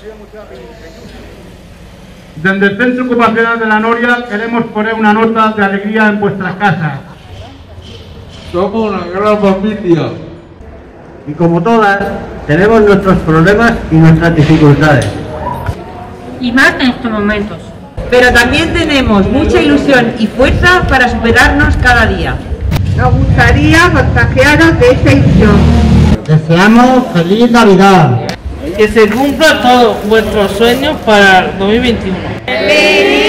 Desde el Centro Ocupacional de La Noria queremos poner una nota de alegría en vuestras casas. Somos una gran familia. Y como todas, tenemos nuestros problemas y nuestras dificultades. Y más en estos momentos. Pero también tenemos mucha ilusión y fuerza para superarnos cada día. Nos gustaría contagiaros de esa ilusión. Deseamos feliz Navidad. Que se cumplan todos vuestros sueños para 2021.